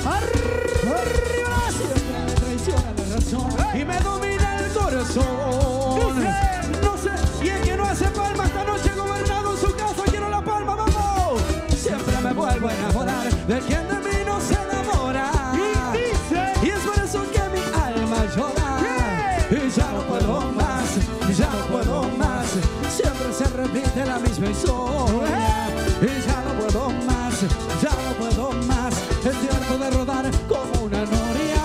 Arriba. Siempre me traiciona la razón y me domina el corazón. No sé, y el que no hace palma esta noche gobernado en su casa, quiero la palma, vamos. Siempre me vuelvo a enamorar de quien de mí no se enamora. Y es por eso que mi alma llora. Y ya no puedo más, ya no puedo más. Siempre se repite la misma historia. Y ya no puedo más, ya no puedo más. Es tiempo de rodar como una noria.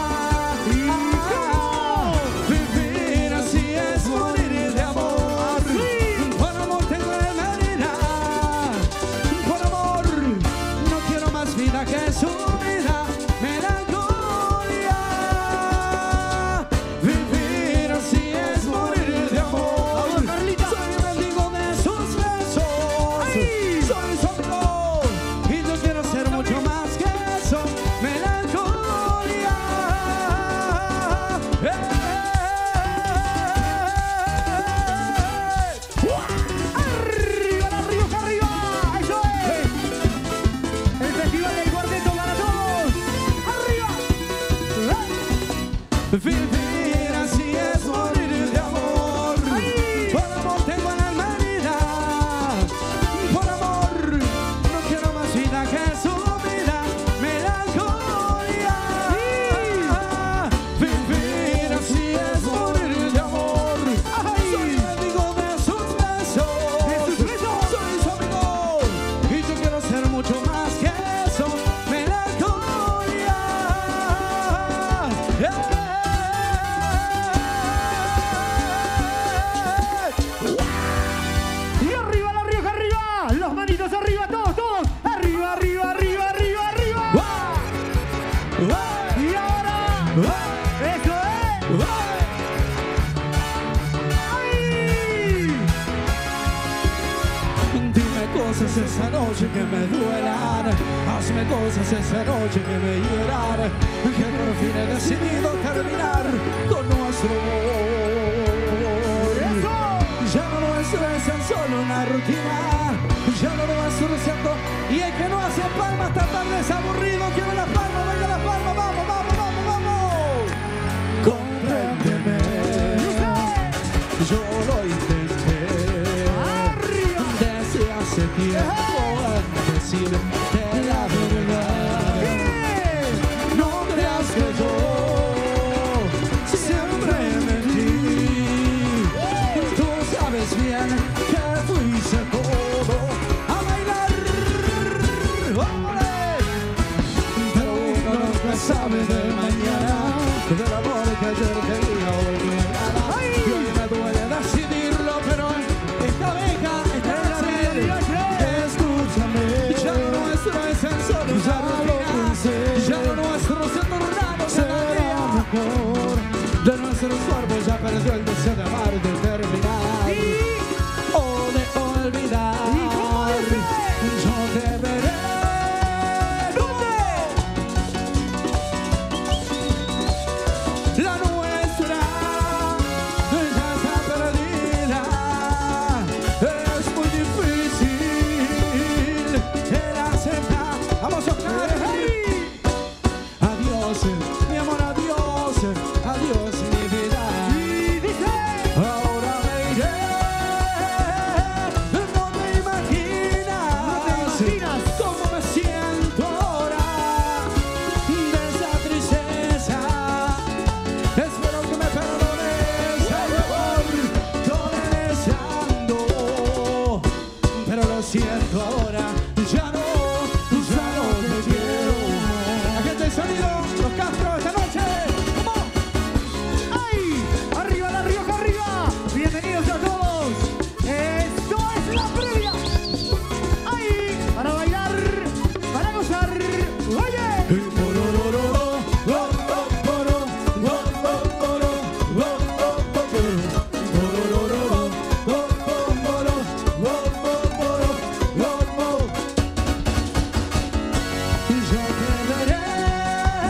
Vivir así es morir de amor. Por amor tengo la herida. Por amor no quiero más vida que su vida. Melancolía. Vivir así es morir de amor. Soy un mendigo de sus besos. Soy su amigo y yo quiero ser mucho más que eso. Melancolía. ¡Arriba, La Rioja, arriba! ¡Eso es! El festival del cuarteto para todos. ¡Arriba! Vivir así es morir de amor. Por amor tengo la alma herida. Por amor no quiero más vida que su vida. Melancolía. Vivir así es morir de amor. Soy el amigo de sus besos. Soy su amigo y yo quiero ser mucho más que eso. Melancolía. Y arriba, La Rioja, arriba. Los manitos arriba, todos, todos. Arriba, arriba, arriba, arriba, arriba. Y ahora, eso es. ¡Ay! Dime cosas esa noche que me duelan. Hazme cosas esa noche que me hieran. Que por fin he decidido terminar con nuestro amor. Ya no nuestro es tan solo una rutina. Ya no nuestro es cierto. Y el que no hace palma esta tarde es aburrido. Quiero la palma, venga la palma. Vamos, vamos, vamos, vamos. Compréndeme. Yo lo intenté. Desde hace tiempo en decirte la verdad. No creas que yo siempre mentí. Tú sabes bien que fuiste todo a bailar. ¡Ole! Pero uno nunca sabe del mañana, del amor que ayer quería olvidar. Y hoy me duele decidirlo, pero esta abeja está en la miel. Escúchame, ya lo nuestro es en solo una rutina. Ya lo nuestro se ha tornado cada día mejor. De nuestros cuerpos ya perdió el deseo de amar, de terminar o de olvidar. Yo te veré. La nuestra ya está perdida. Es muy difícil el aceptar. Vamos a tocar. Adiós, mi amor, adiós. Adiós, mi vida. Ahora me iré. No te imaginas cómo me siento ahora de esa tristeza. Espero que me perdones, ay, amor, todo deseando. Pero lo siento ahora, ya no te quiero. Aquí está el sonido, los Castro esta noche. ¡Vamos! ¡Ay! ¡Arriba, La Rioja, arriba! Bienvenidos a todos. Esto es la previa. ¡Ay! Para bailar, para gozar. ¡Oye! Yo te veré.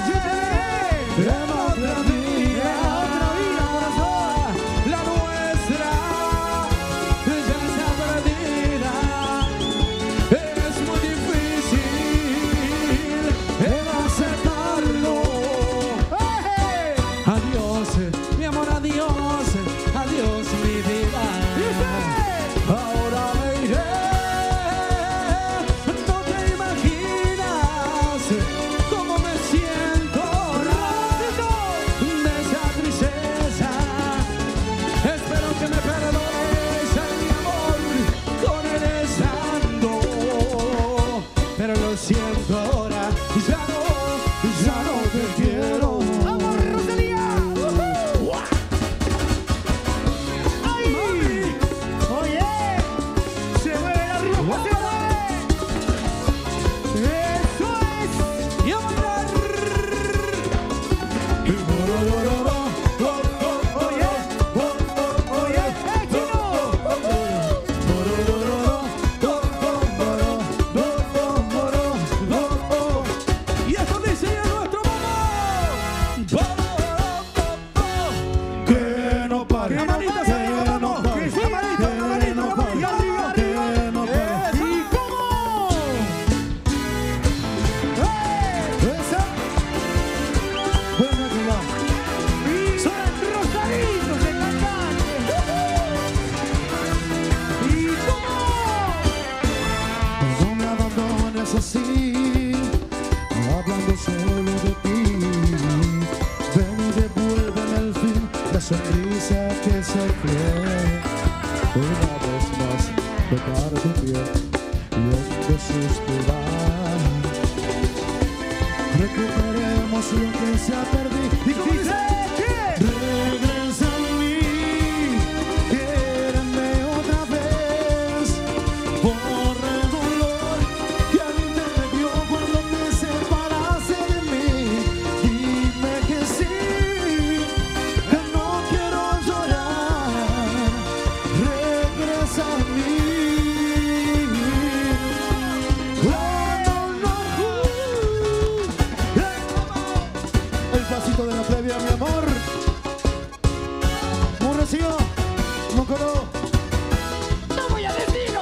sonrisa que se fue, una vez más tocar tu piel y hondo suspirar. Recuperemos lo que se ha perdido. ¿Y cómo dice? Regresa a mí, quiéreme otra vez, borra el dolor que a mí te dio cuando te separaste de mí. Dime que sí, que no quiero llorar. Regresa a mí. El pasito de la previa, mi amor. Murrecio, Mocoró. No voy a decirlo.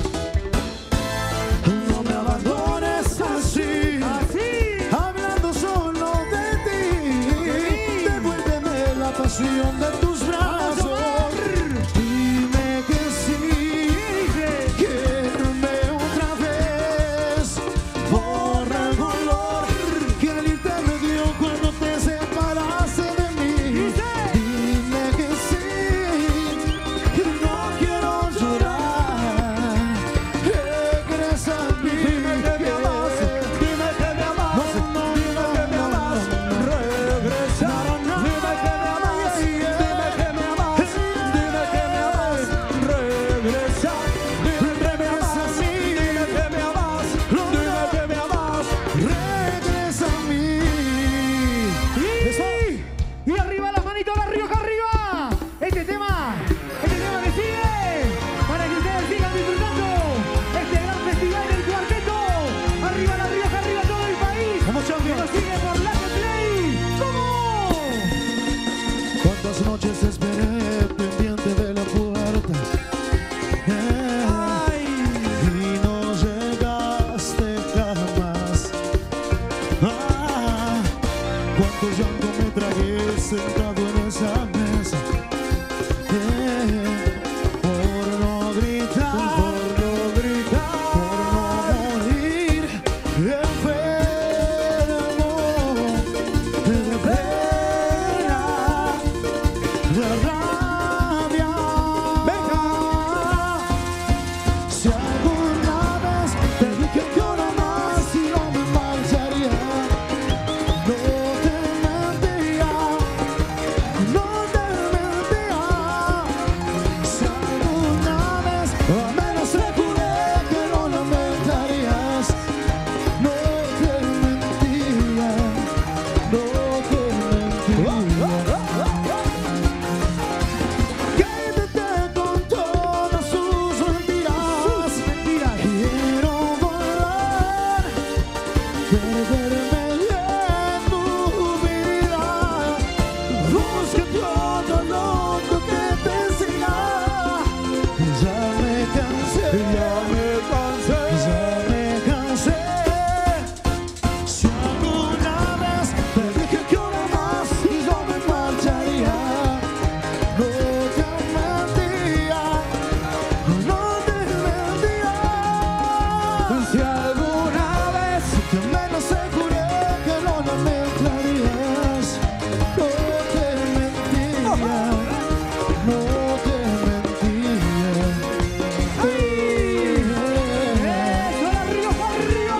No me abandones así, hablando solo de ti. Devuélveme la pasión de tus brazos. Dime que sí, quiéreme otra vez. Borra el dolor que el irte me dio cuando te separaste de mí. Dime que sí, que no quiero llorar. Regresa a mí. Dime que me amas, dime que me amas, dime que me amas. Regresa, dime que me amas, dime que me amas, dime que me amas. Regresa, dime que me amas, dime que me amas, dime que me amas. Regresa a mí. Y arriba las manitos, La Rioja arriba. Este tema que sigue, para que ustedes sigan disfrutando este gran festival del cuarteto. Arriba La Rioja, arriba todo el país. Vamos, champion. Que nos sigue por la Play. ¿Cómo? Cuántas noches esperé pendiente de la puerta, y no llegaste jamás. Cuánto llanto me tragué sentado en esa mesa, por no gritar, por no morir enfermo de pena. La rabia. Venga. Si alguna vez te dije que ahora más y no me marcharía, no te mentía, no te mentía. Si alguna vez al menos te juré que no lamentarías, no te mentía, no te mentía. Quédate con todas sus mentiras. Quiero volar, perderme en tu vida. Búscate otro loco que te siga. Ya me cansé, ya me cansé. Si alguna vez te dije que ahora más y yo me marcharía, no te mentía, no te mentía. Si alguna vez te menos juré que no lamentarías, no te mentía, no te mentía. ¡Eso, La Rioja arriba!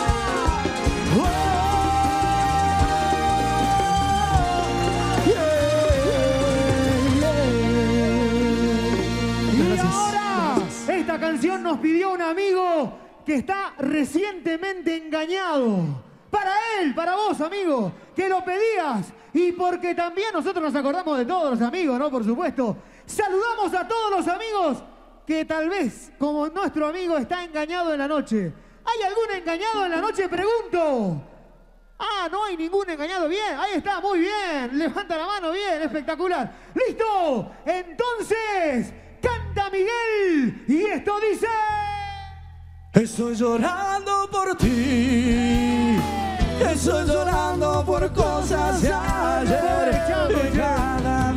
Y ahora, esta canción nos pidió un amigo que está recientemente engañado. Para Miguel, para vos, amigo, que lo pedías. Y porque también nosotros nos acordamos de todos los amigos, ¿no? Por supuesto. Saludamos a todos los amigos que tal vez, como nuestro amigo, está engañado en la noche. ¿Hay algún engañado en la noche? Pregunto. Ah, no hay ningún engañado. Bien, ahí está, muy bien. Levanta la mano, bien, espectacular. ¡Listo! Entonces, canta Miguel. Y esto dice... Estoy llorando por ti. Estoy llorando por cosas de ayer. Y cada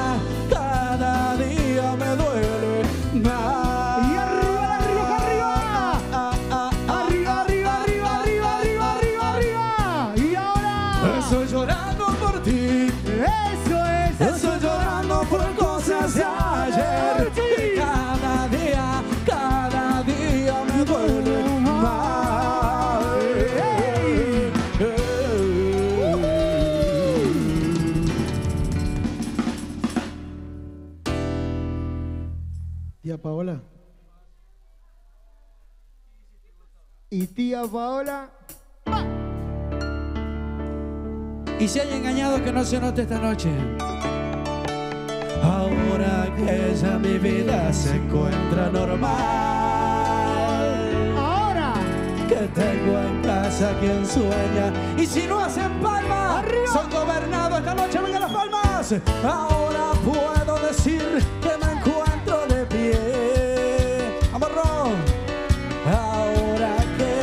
día me duele más. Y arriba, arriba, arriba. Arriba, arriba, arriba, arriba, arriba, arriba, arriba. Y ahora. Estoy llorando por ti. Eso es. Estoy llorando por cosas de ayer. Sí. Y cada día me duele más. Tía Paola. Y tía Paola. Y si hay engañado, que no se note esta noche. Ahora que ya mi vida se encuentra normal, Ahora. que tengo en casa quien sueña. Y si no hacen palmas, ¡arriba! son gobernados. Esta noche vengan las palmas. Ahora puedo decir que me encuentro de pie. Amarró. Ahora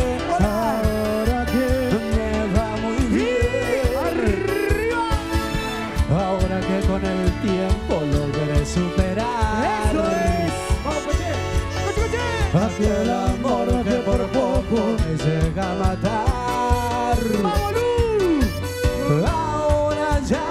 que me va muy bien. Arriba. Ahora que con el tiempo logré superar. Eso es. Vamos, coche. Coche, coche. Aquel amor que por poco me llega a matar. Vamos, Lu. Ahora ya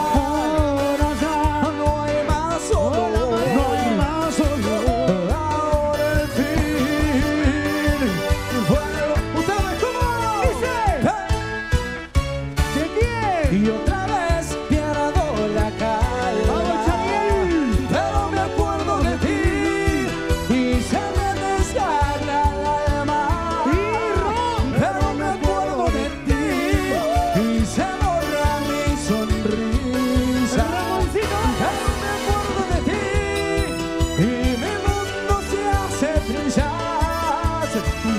no hay más dolor. No hay más dolor. Ahora el fin vuelvo. ¿Ustedes cómo? Dice. ¿De quién? Y otra vez pierdo la calma. Vamos, Chaniel. Pero me acuerdo de ti y se me desgarra el alma. Pero me acuerdo de ti y se borra mi sonrisa. Ramoncito. Pero me acuerdo de ti y mi mundo se hace trizas.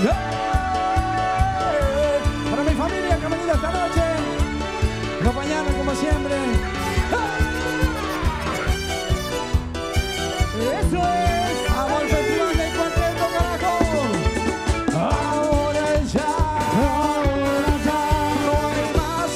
Para mi familia que ha venido esta noche, acompañarme como siempre. Eso es. Vamos al festival de cuarteto, carajo. Ahora ya no hay más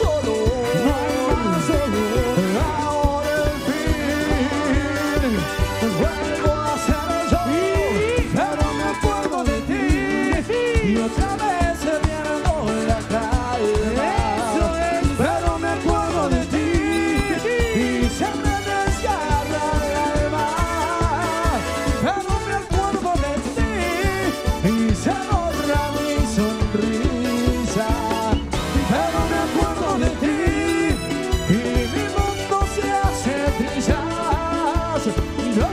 dolor. Ahora el fin vuelvo a ser yo. Pero me acuerdo de ti y otra vez se pierdo la calma. Eso es. Pero me acuerdo de ti y se me desgarra el alma. Pero me acuerdo de ti y se borra mi sonrisa. Pero me acuerdo de ti y mi mundo se hace trizas. No,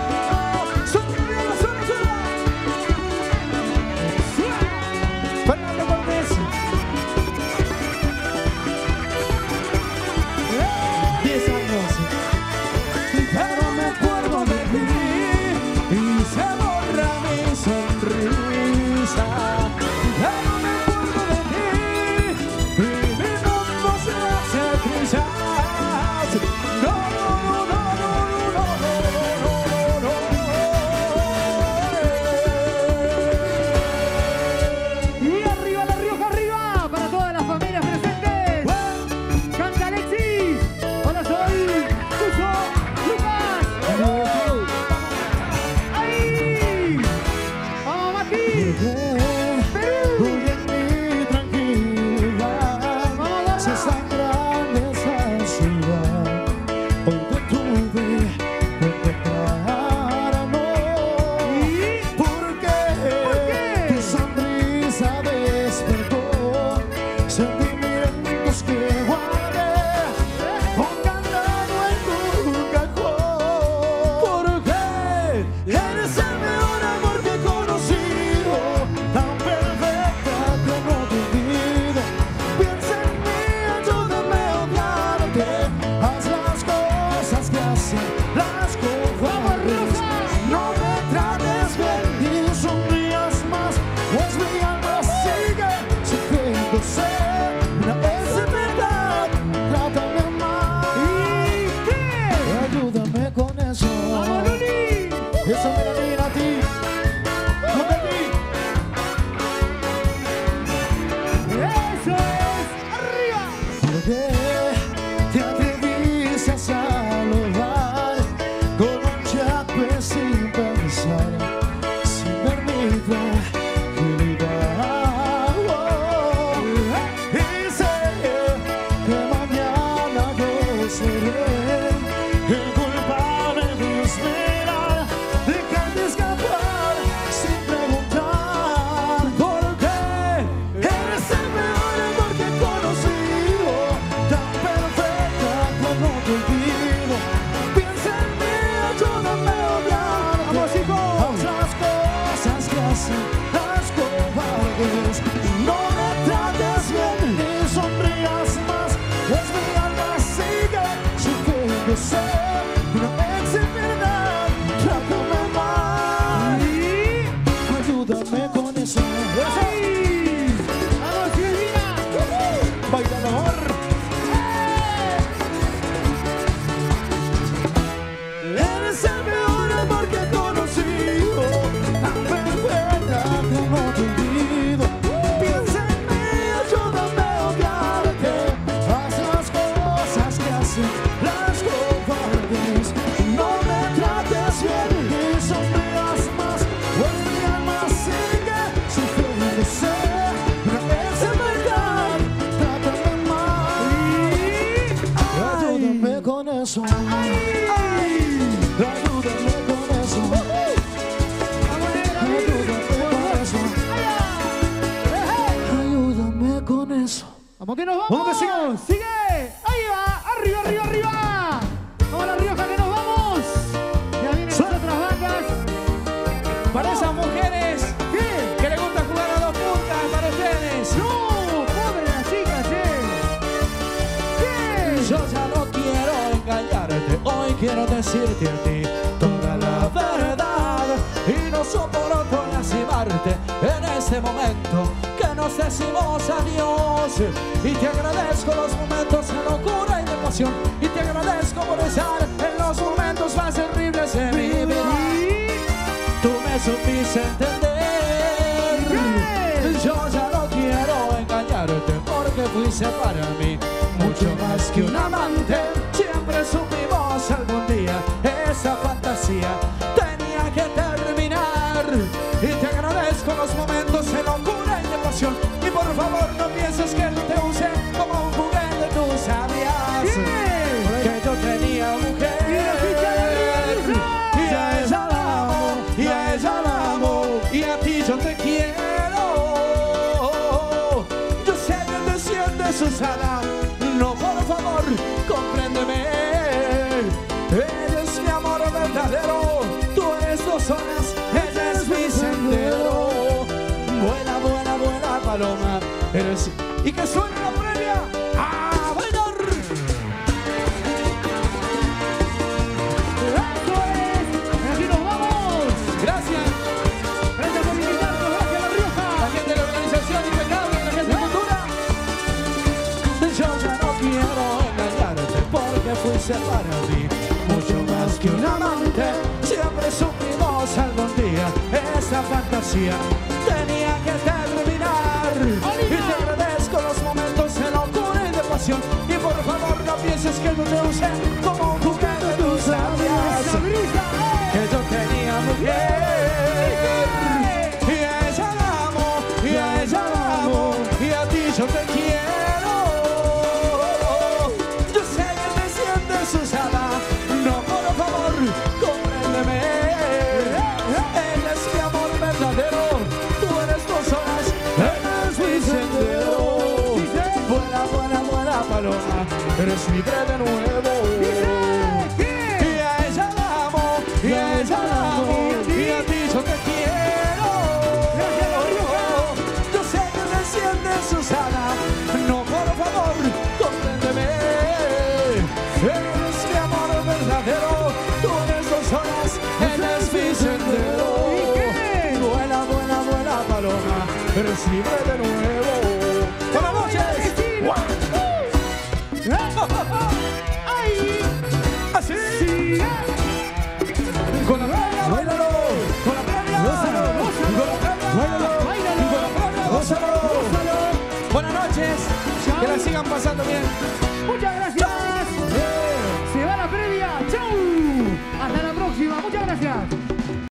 Fernando Cortés. 10 años. Pero me acuerdo de ti y se borra mi sonrisa. Pero me acuerdo de ti y mi mundo se hace trizas. No, no, no, no, no, no, no, Y arriba, La Rioja, arriba. Para todas las familias presentes. Canta Alexis. Hola, soy Suso Lucas. ¡Ahí! ¡Vamos, Mati! ¡Perú! ¡Vamos, Si es Gorda! tan grande esa ciudad, hoy te tuve que encontrar amor. ¿Y? ¿Por qué? ¿Por qué? Tu sonrisa despertó sentimientos que guardé guardado en tu cajón. ¿Por qué? Eres el mejor amor que he conocido, tan perfecta que no te olvido. Piensa en sé, no es en verdad. Trátame mal y ayúdame con eso. ¡Vamos, Silvina! Baila el amor. Eres el mejor amor que he conocido, tan perfecta que no te olvido. Piensa en mí, ayúdame a odiarte. Haz las cosas que hacen las cobardes. No me trates bien y sonrías más, pues mi alma sigue sufriéndose. No es en verdad, trátame mal y ayúdame con eso. Ayúdame con eso. Ayúdame con eso. ¡Vamos que nos vamos! ¡Vamos que sigamos! ¡Sigue! ¡Ahí va! ¡Arriba, arriba, arriba! ¡Vamos a La Rioja que nos vamos! Ya vienen las otras bandas. Para esas mujeres ¿Qué? que les gusta jugar a dos puntas, para ustedes. ¡No! ¡Pobre las chicas, ¿Qué? Yo ya no quiero engañarte, hoy quiero decirte a ti toda la verdad. Y no soporto lastimarte en este momento que nos decimos adiós. Y te agradezco los momentos de locura y de pasión. Y te agradezco por estar en los momentos más terribles de mi vida. Tú me supiste entender. Yo ya no quiero engañarte porque fuiste para mí mucho más que un amante. Siempre supimos algún día esa fantasía tenía que terminar. Y te agradezco los momentos de locura y de pasión. Y por favor no pienses que te usé como un juguete. Tú sabías que yo tenía mujer. Y a ella la amo, y a ella la amo, y a ti yo te quiero. Yo sé que te sientes usada. No, por favor, compréndeme. Eres mi amor verdadero. Tú eres 2 horas, ella es mi sendero. Vuela, vuela, vuela, paloma. Eres... Y que suene la previa. ¡A bailar! ¡Eso es! ¡Aquí nos vamos! Gracias. ¡Gracias por invitarnos! ¡Gracias, La Rioja! La gente de la organización impecable, la gente de cultura. Yo ya no quiero engañarte porque fuiste para mí mucho más que un amante. Siempre supimos algún día esa fantasía tenía que terminar. Y te agradezco los momentos de locura y de pasión. Y por favor no pienses que yo te usé como un juguete. Tú sabías que yo tenía mujer. Y a ella la amo, y a ella la amo, y a ti yo te quiero. Yo sé que te sientes usada. No, por favor, compréndeme. Él es mi amor verdadero. Tú eres 2 horas, él es mi sendero. Vuela, vuela, vuela, paloma. Eres libre de nuevo. Y a ella la amo, y a ella la amo, y a ti yo te quiero. Yo sé que te sientes usada. No, por favor, compréndeme. Eres mi amor verdadero. Tú eres 2 horas, él es mi sendero. Vuela, vuela, vuela, paloma. Eres libre de nuevo. Buenas noches. ¡Ay! Así. Con la previa, bailalo. Con la previa, gózalo. Con la previa, bailalo. Báilalo. Con la previa, gózalo. Buenas noches. Que la sigan pasando bien. Muchas gracias. Se va La Previa. ¡Chau!